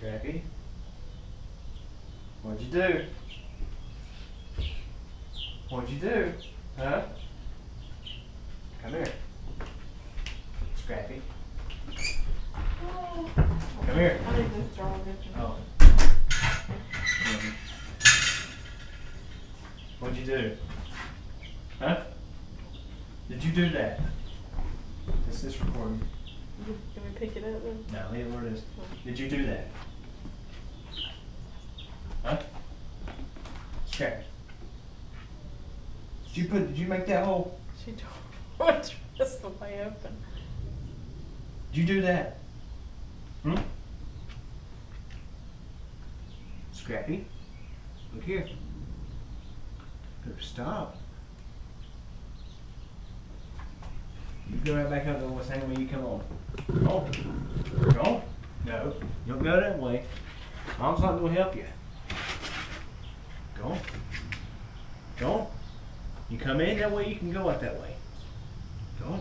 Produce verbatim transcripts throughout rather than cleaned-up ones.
Scrappy? What'd you do? What'd you do? Huh? Come here. Scrappy. Oh. Come here. I need this jar of it. Oh. What'd you do? Huh? Did you do that? Is this recording? Can we pick it up then? No, leave it where it is. Did you do that? Huh? Scrappy. Did you put, did you make that hole? She tore just the way open. Did you do that? Hmm? Scrappy? Look here. Better stop. You go right back up the same way you come on. Go. Go. No. You don't go that way. Mom's not going to help you. Go. Go. You come in that way, you can go out that way. Go.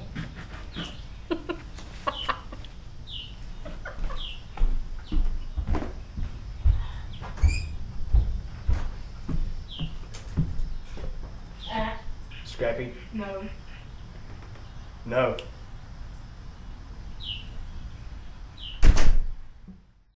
Scrappy? No. No.